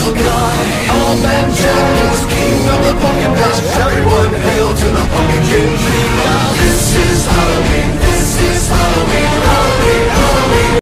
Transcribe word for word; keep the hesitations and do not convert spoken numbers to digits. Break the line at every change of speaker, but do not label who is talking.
little guy. Old Man Jack is king of the pumpkin patch. Everyone hail to the pumpkin king.